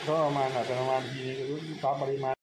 ก็ประมาณอาจจะประมาณทีนี้ก็รับปริมาณ